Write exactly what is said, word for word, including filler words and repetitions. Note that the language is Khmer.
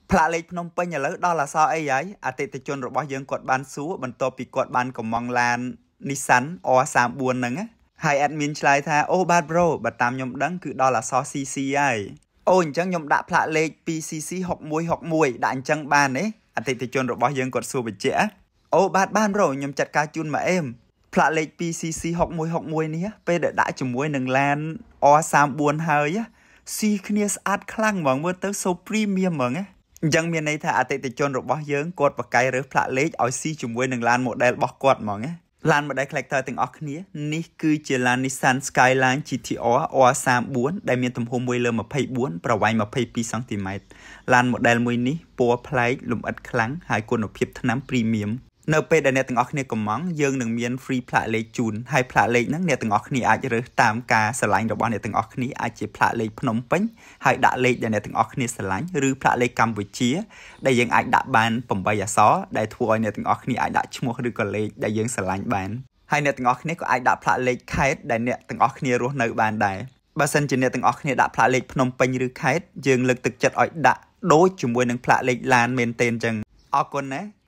ផ្លាកលេខភ្នំពេញឥឡូវដល់អសអីហើយអតិថិជនរបស់យើងគាត់បានសួរបន្ទាប់ពីគាត់បានកំងឡាន Nissan អ សាមបួន ហ្នឹងហើយ admin ឆ្លើយថាអូបាទ bro បើតាមខ្ញុំដឹងគឺដល់អស ซี ซี ហើយអូអញ្ចឹងខ្ញុំដាក់ផ្លាកលេខ ពី ซี ซี หกหนึ่งหกหนึ่งដាក់អញ្ចឹងបានទេអតិថិជនរបស់យើងគាត់សួរបញ្ជាក់អូបាទបាន bro ខ្ញុំចាត់ការជូនមកអេមផ្លាកលេខ ពី ซี ซี หกหนึ่งหกหนึ่ง នេះពេលដែលដាក់ជាមួយនឹងឡាន អ សាមបួន ហើយស៊ីគ្នាស្អាតខ្លាំងហ្មងមើលទៅ so premium ហ្មងណាអញ្ចឹងមានន័យថាអតិថិជនរបស់យើងគាត់បកកាយរើសផ្លាកលេខឲ្យស៊ីជាមួយនឹងឡាន model របស់គាត់ហ្មងណាឡាន model collector ទាំងអស់គ្នានេះគឺជាឡាន Nissan Skyline ជី ที អារ អ សាមបួន ដែលមានទំហំមួយលើម្ភៃបួនប្រវែងម្ភៃពីរសង់ទីម៉ែត្រឡាន model មួយនេះពណ៌ប្លែកលម្អិតខ្លាំងហើយគុណភាពថ្នាំ premium នៅពេលដែលអ្នកទាំងអស់គ្នាកំងយើងនឹងមាន free ផ្លាកលេខជូនហើយផ្លាកលេខហ្នឹងអ្នកទាំងអស់គ្នាអាចរើសតាមការស្រឡាញ់របស់អ្នកទាំងអស់គ្នាអាចជាផ្លាកលេខភ្នំពេញហើយដាក់លេខដែលអ្នកទាំងអស់គ្នាស្រឡាញ់ឬផ្លាកលេខកម្ពុជាដែលយើងអាចដាក់បានeightអក្សរដែលធ្វើឲ្យអ្នកទាំងអស់គ្នាអាចដាក់ឈ្មោះឬក៏លេខដែលយើងស្រឡាញ់បានហើយអ្នកទាំងអស់គ្នាក៏អាចដាក់ផ្លាកលេខខេត្តដែលអ្នកទាំងអស់គ្នារស់នៅបានដែរបើសិនជាអ្នកទាំងអស់គ្នាដាក់ផ្លាកលេខភ្នំពេញឬខេត្តយើងលើកទឹកចិត្តឲ្យដាក់ដូចជាមួយនឹងផ្លាកលេខឡានមែនទេអញ្ចឹងអរគុណណា